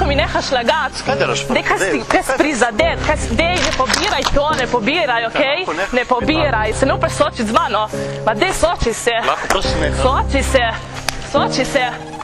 mi nehaš lagati. Kaj si prizadet, dej, ne pobiraj to, ne pobiraj, okej? Ne pobiraj, se ne upeš sočiti z mano. Ma dej, soči se. Lahko prosim nekaj. Soči se.